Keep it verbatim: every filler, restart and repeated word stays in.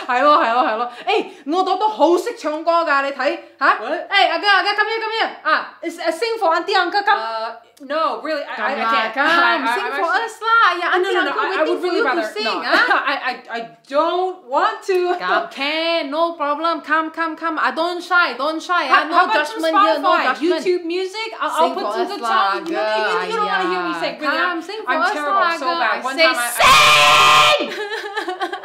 係咯係咯係咯，誒我都都好識唱歌㗎，你睇嚇？誒阿哥阿哥，come here come here 啊，sing for auntie uncle come。 No, really, I, I, I Come can't. come, I, I, sing I, for actually, us lah. Yeah, no, no, no, I, I would really rather sing. no. Huh? I, I, I don't want to. Come, can, no problem. Come, come, come. I don't shy, don't shy. How, Ah, no how about some judgment here, no Spotify, judgment. YouTube music? I'll, Sing I'll put for some us good lah, songs. You, know, you, you don't want to hear me girl. sing. Really, Come, I'm, sing for I'm us terrible. lah, I'm so girl. bad. I One say time I, I sing.